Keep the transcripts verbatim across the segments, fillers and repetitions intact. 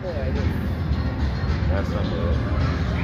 That's something.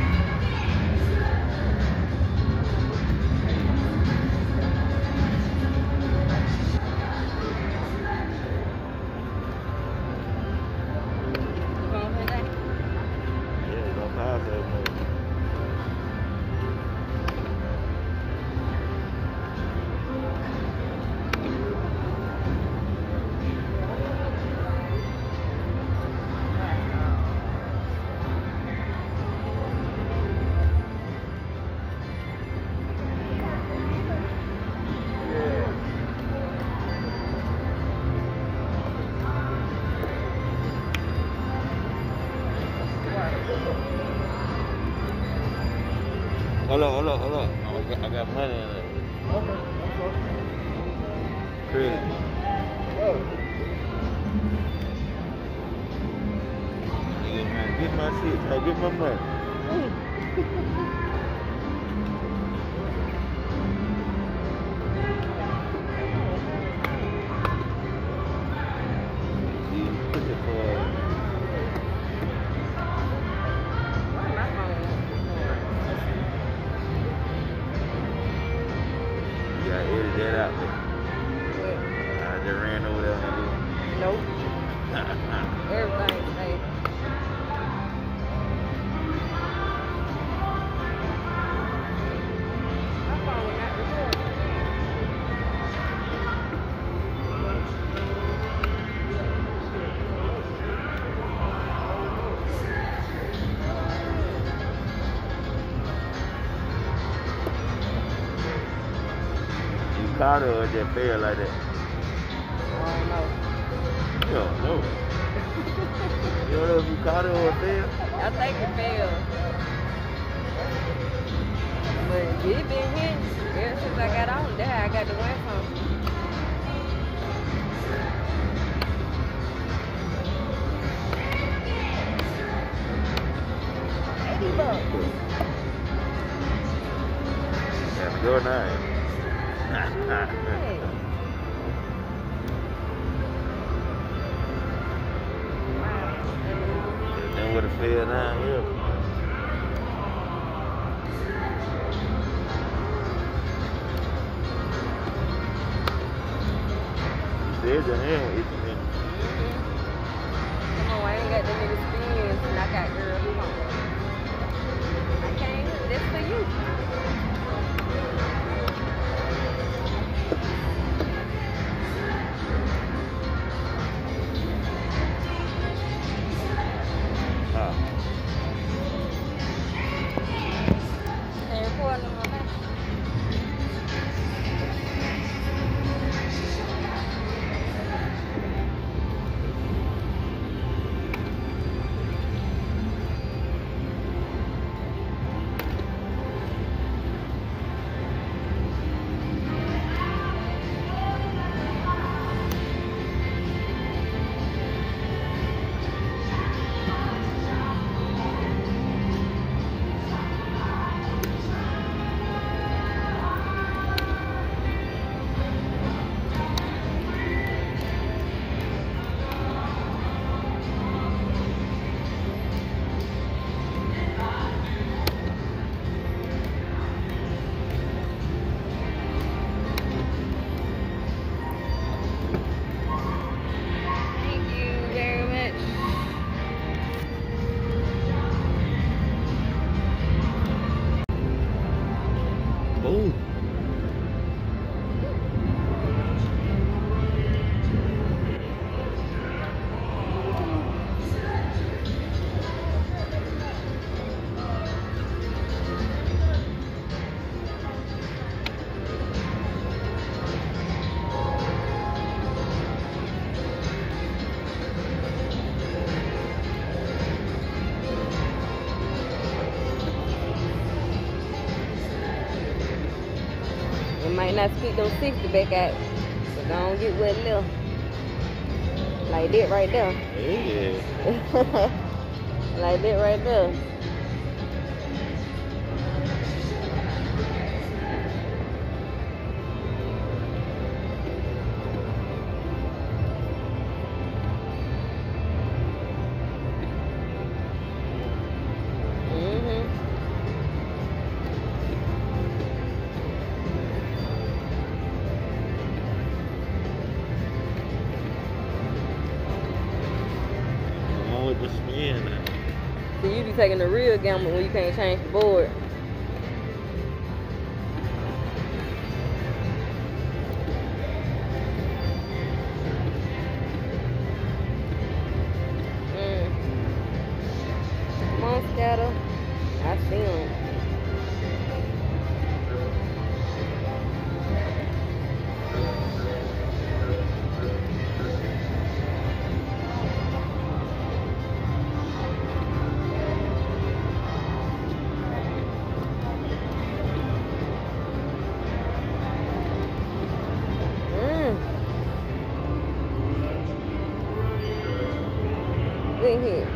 Hold up, hold up, hold up. I got, I got money in it. Okay. Crazy. Oh. Nigga, man, get my shit. Hey, get my money. That out there. What? I just ran over there. Nope. Everything's safe. My phone will not record. Caught her or just fell like that? I don't know. You don't know. You don't know if you caught her or fell? I think it fell. But it been hitting ever since I got on there. I got the wet phone. eighty bucks. Have a good night. Hey. Then what it feel down here? You said your hand was itching. Mm-hmm. Come on, I ain't got that many spins and I got girl who home. I came, that's for you. Might not spit those sixty back out, but don't get wet left. Like that right there. Yeah. Like that right there. be taking the real gamble when you can't change the board. Mm. Come on, Scatter. I see him. Good hit.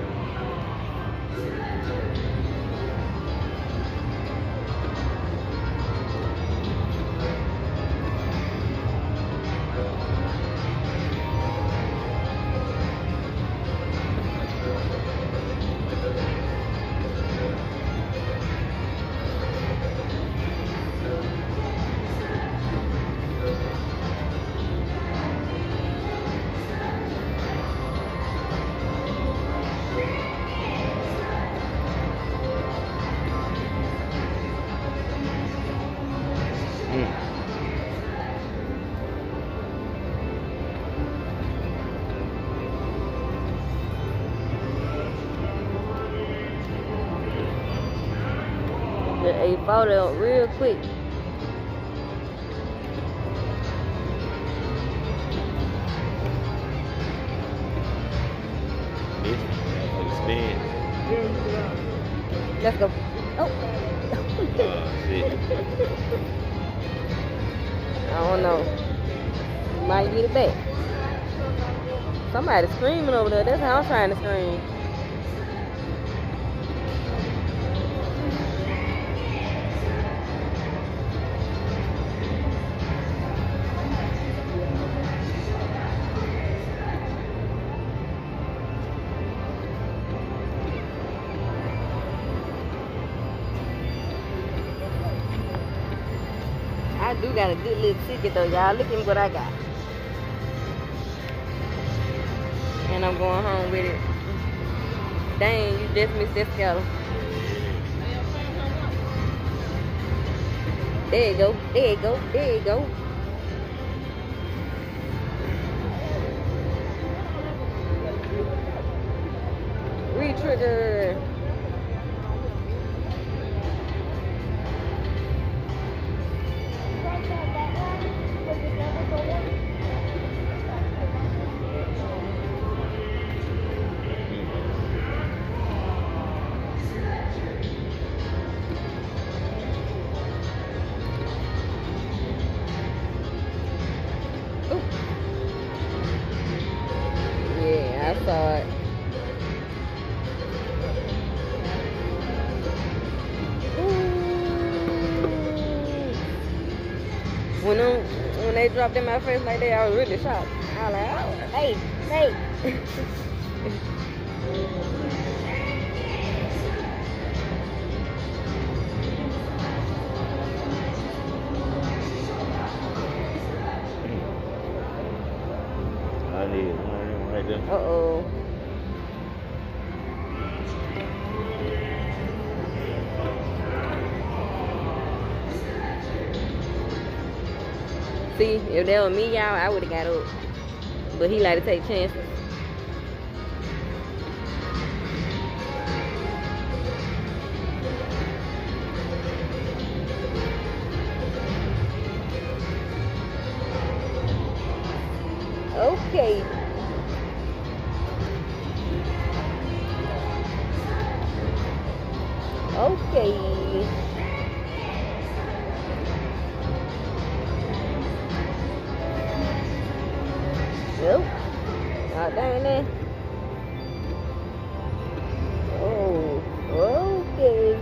A photo real quick. Spin. Let's go. Oh. Oh, shit. I don't know. Might get it back. Somebody's screaming over there. That's how I'm trying to scream. I do got a good little ticket though, y'all. Look at what I got. And I'm going home with it. Dang, you just missed that scale. There you go, there you go, there you go. Re-trigger. Yeah, I saw it. When them, when they dropped in my face like that, I was really shocked. I was like, oh, hey, hey. I need one of them right there. Uh-oh. See, if that was me, y'all, I would have got up. But he like to take chances. Okay. Okay. Nope. Not down there. Oh, okay.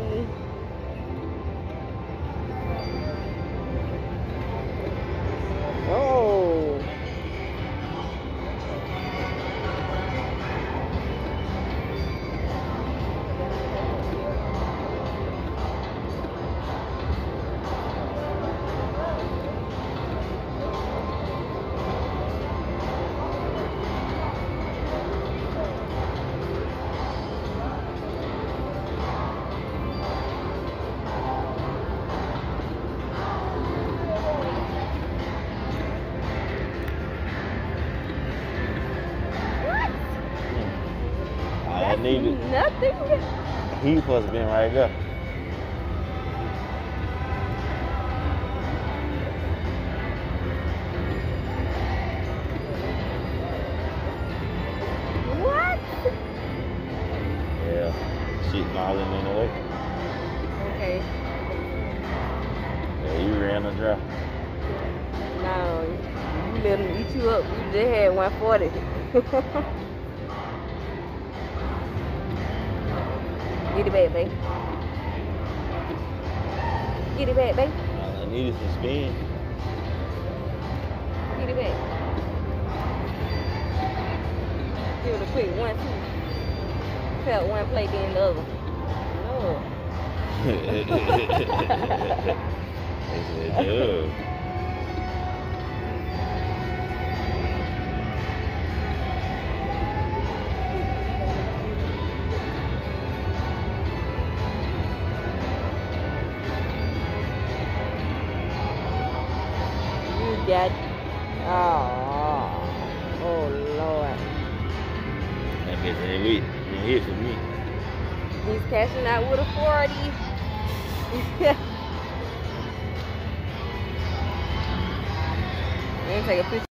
Oh. That's needed. nothing. He supposed to been right there. What? Yeah. Shit falling in the way. Okay. Yeah, you ran the dry. No, you let them eat you up. You just had one forty. Get it back, babe. Get it back, babe. All I need is some spin. Get it back. Give it a quick one, two. Felt one plate, then the other. No. They said, dude. You got. Oh. Oh, Lord. That bitch ain't lit. Ain't hit for me. He's cashing out with a forty. Let me take a picture.